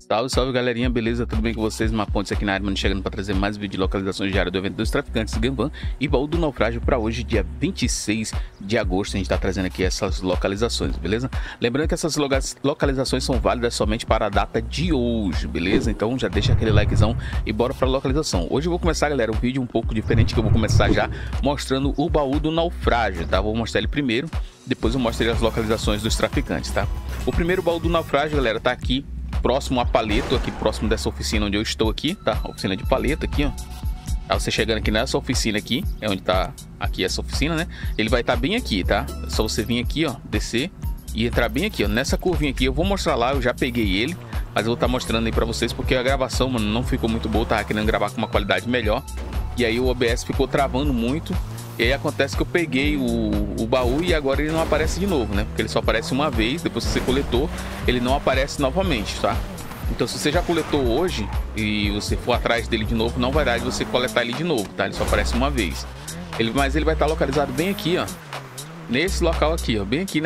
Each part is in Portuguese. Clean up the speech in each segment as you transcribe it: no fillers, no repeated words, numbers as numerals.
Salve, salve galerinha, beleza? Tudo bem com vocês? Mapontes aqui na área, mano, chegando para trazer mais vídeo de localizações diárias do evento dos traficantes de Ganvan e baú do naufrágio para hoje, dia 26 de agosto. A gente tá trazendo aqui essas localizações, beleza? Lembrando que essas localizações são válidas somente para a data de hoje, beleza? Então já deixa aquele likezão e bora para a localização. Hoje eu vou começar, galera, um vídeo um pouco diferente, que eu vou começar já mostrando o baú do naufrágio, tá? Vou mostrar ele primeiro, depois eu mostrei as localizações dos traficantes, tá? O primeiro baú do naufrágio, galera, tá aqui próximo a Paleto, aqui próximo dessa oficina onde eu estou aqui, tá? A oficina de Paleto aqui, ó. Aí você chegando aqui nessa oficina aqui, é onde tá aqui essa oficina, né? Ele vai estar bem aqui, tá? É só você vir aqui, ó, descer e entrar bem aqui, ó, nessa curvinha aqui. Eu vou mostrar lá, eu já peguei ele, mas eu vou estar mostrando aí pra vocês porque a gravação, mano, não ficou muito boa. Eu tava querendo gravar com uma qualidade melhor e aí o OBS ficou travando muito. E aí acontece que eu peguei o baú e agora ele não aparece de novo, né? Porque ele só aparece uma vez, depois que você coletou, ele não aparece novamente, tá? Então se você já coletou hoje e você for atrás dele de novo, não vai dar de você coletar ele de novo, tá? Ele só aparece uma vez. Mas ele vai estar localizado bem aqui, ó. Nesse local aqui, ó. Bem aqui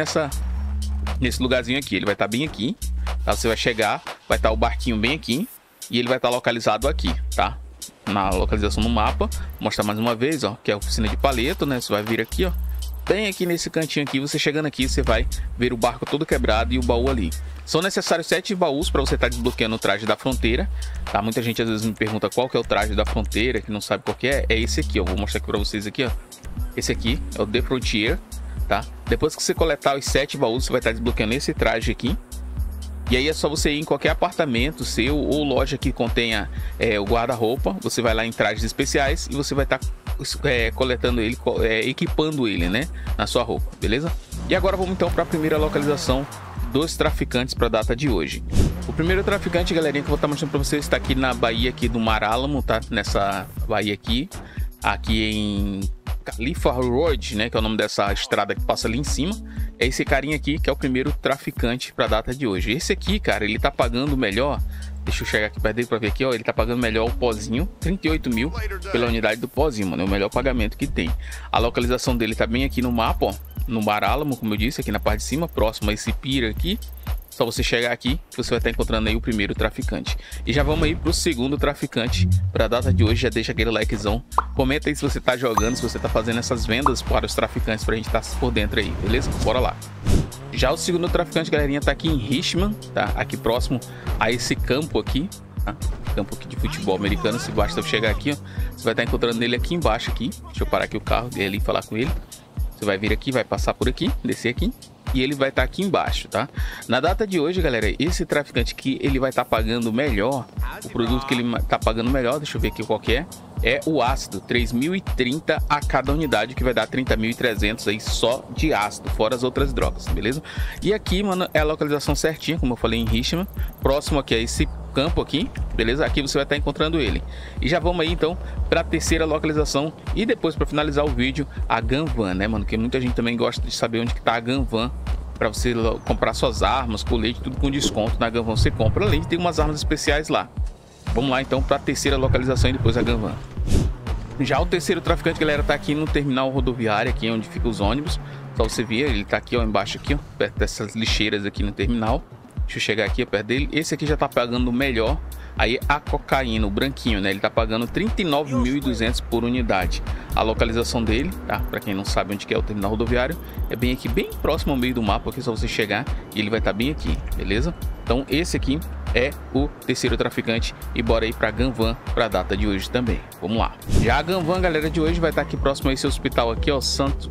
nesse lugarzinho aqui. Ele vai estar bem aqui, tá? Você vai chegar, vai estar o barquinho bem aqui e ele vai estar localizado aqui, tá? Na localização no mapa, mostrar mais uma vez, ó, que é a oficina de Paleto, né? Você vai vir aqui, ó, bem aqui nesse cantinho aqui. Você chegando aqui, você vai ver o barco todo quebrado e o baú ali. São necessários 7 baús para você estar desbloqueando o traje da fronteira, tá? Muita gente às vezes me pergunta qual que é o traje da fronteira, que não sabe qual que é. É esse aqui, ó. Vou mostrar aqui para vocês aqui, ó. Esse aqui é o The Frontier, tá? Depois que você coletar os 7 baús, você vai estar desbloqueando esse traje aqui. E aí é só você ir em qualquer apartamento seu ou loja que contenha o guarda-roupa. Você vai lá em trajes especiais e você vai estar coletando ele, equipando ele, né, na sua roupa, beleza? E agora vamos então para a primeira localização dos traficantes para a data de hoje. O primeiro traficante, galerinha, que eu vou estar mostrando para vocês está aqui na Baía aqui do Mar Álamo, tá? Nessa baía aqui em Khalifa Road, né, que é o nome dessa estrada que passa ali em cima. É esse carinha aqui que é o primeiro traficante para a data de hoje. Esse aqui, cara, ele tá pagando melhor. Deixa eu chegar aqui perto dele para ver aqui, ó. Ele tá pagando melhor o pozinho, 38 mil pela unidade do pozinho, mano. É o melhor pagamento que tem. A localização dele tá bem aqui no mapa, ó, no Mar Álamo, como eu disse, aqui na parte de cima, próximo a esse pier aqui. Só você chegar aqui, você vai estar encontrando aí o primeiro traficante. E já vamos aí pro segundo traficante para a data de hoje. Já deixa aquele likezão. Comenta aí se você tá jogando, se você tá fazendo essas vendas para os traficantes, pra gente estar por dentro aí, beleza? Bora lá. Já o segundo traficante, galerinha, tá aqui em Richmond, tá? Aqui próximo a esse campo aqui, tá? Campo aqui de futebol americano. Se basta eu chegar aqui, ó, você vai estar encontrando ele aqui embaixo aqui. Deixa eu parar aqui o carro dele e falar com ele. Você vai vir aqui, vai passar por aqui, descer aqui. E ele vai estar aqui embaixo, tá? Na data de hoje, galera, esse traficante aqui, ele vai estar pagando melhor. O produto que ele tá pagando melhor, deixa eu ver aqui qual que é o ácido, 3.030 a cada unidade, que vai dar 30.300 aí só de ácido, fora as outras drogas, beleza? E aqui, mano, é a localização certinha, como eu falei, em Richmond, próximo aqui a esse campo aqui, beleza? Aqui você vai estar encontrando ele. E já vamos aí então para a terceira localização e depois, para finalizar o vídeo, a Ganvan, né, mano? Que muita gente também gosta de saber onde que tá a Ganvan, para você comprar suas armas, colete, tudo com desconto. Na Ganvan você compra, além de ter umas armas especiais lá. Vamos lá então para a terceira localização e depois a Ganvan. Já o terceiro traficante, galera, tá aqui no terminal rodoviário, aqui onde ficam os ônibus. Só você ver, ele tá aqui, ó, embaixo aqui, ó, perto dessas lixeiras aqui no terminal. Deixa eu chegar aqui perto dele. Esse aqui já tá pagando melhor. Aí a cocaína, o branquinho, né? Ele tá pagando 39.200 por unidade. A localização dele, tá? Pra quem não sabe onde que é o terminal rodoviário, é bem aqui, bem próximo ao meio do mapa. Aqui é só você chegar e ele vai estar bem aqui, beleza? Então esse aqui é o terceiro traficante. E bora aí pra Ganvan pra data de hoje também. Vamos lá. Já a Ganvan, galera, de hoje vai estar aqui próximo a esse hospital aqui, ó.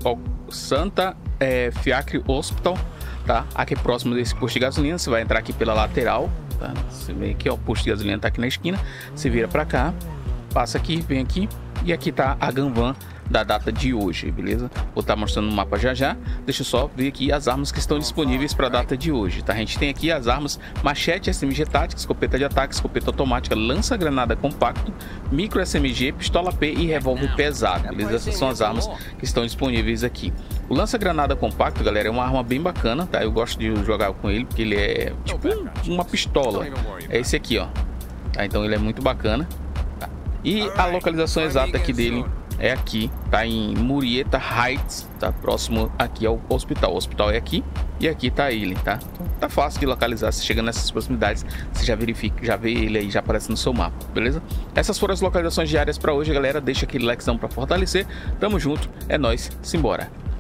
Santa Fiacre Hospital, tá? Aqui próximo desse posto de gasolina. Você vai entrar aqui pela lateral, tá? Você vem aqui, ó, o posto de gasolina tá aqui na esquina. Você vira pra cá, passa aqui, vem aqui. E aqui tá a Ganvan da data de hoje, beleza? Vou estar mostrando no mapa já já. Deixa eu só ver aqui as armas que estão disponíveis para a data de hoje, tá? A gente tem aqui as armas machete SMG tática, escopeta de ataque, escopeta automática, lança-granada compacto, micro SMG, pistola P e revólver pesado, beleza? Essas são as armas que estão disponíveis aqui. O lança-granada compacto, galera, é uma arma bem bacana, tá? Eu gosto de jogar com ele porque ele é tipo uma pistola. É esse aqui, ó. Tá? Então ele é muito bacana, tá? E a localização exata aqui dele é aqui, tá em Murrieta Heights, tá próximo aqui ao hospital. O hospital é aqui, E aqui tá ele, tá? Então, tá fácil de localizar. Se chega nessas proximidades, você já verifica, já vê ele aí, já aparece no seu mapa, beleza? Essas foram as localizações diárias para hoje, galera. Deixa aquele likezão para fortalecer. Tamo junto, é nóis, simbora!